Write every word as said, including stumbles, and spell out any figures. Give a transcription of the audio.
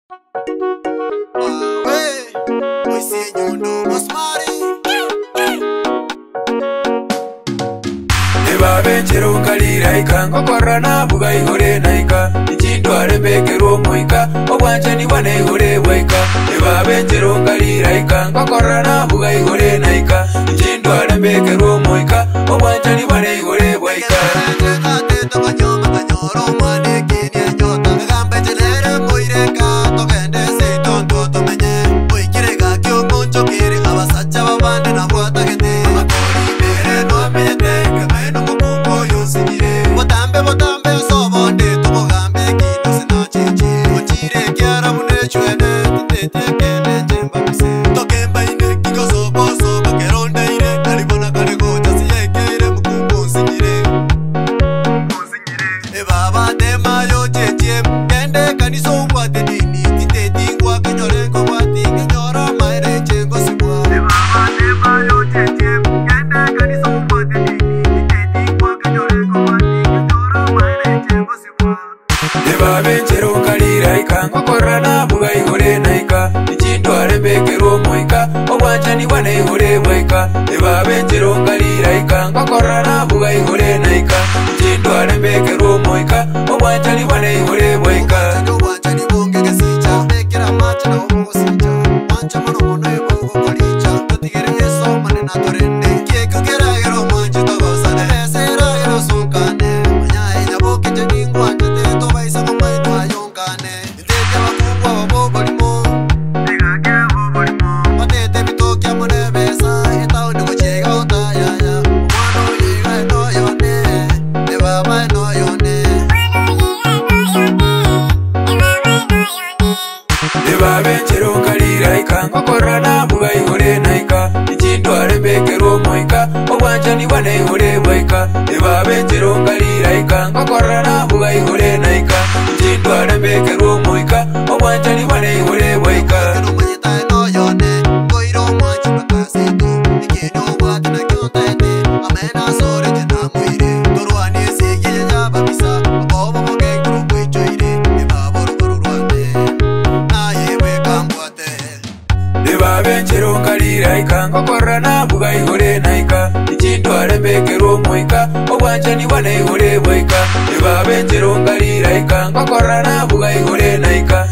Eba riraika ngokora na buga igore naika ichindware mbekero moika obwanje ni bane igore bwaika eba benjero riraika ngokora na buga igore naika ichindware mbekero moika obwanje ni bane igore bwaika Eba benjero riraika ngokora na buga igore naika ichindware mbekero moika obwanje ni bane igore bwaika eba benjero riraika ngokora na buga igore naika ichindware mbekero moika obwanje ni bane igore bwaika Eba benjero riraika ngokora na buga igore naika ichindware mbekero moika obwanje ni bane igore bwaika eba benjero riraika ngokora na buga igore naika ichindware mbekero moika obwanje ni bane igore bwaika Eba benjero riraika ngokora na buga igore naika ichindware mbekero moika obwanje ni bane igore bwaika eba benjero riraika ngokora na buga igore naika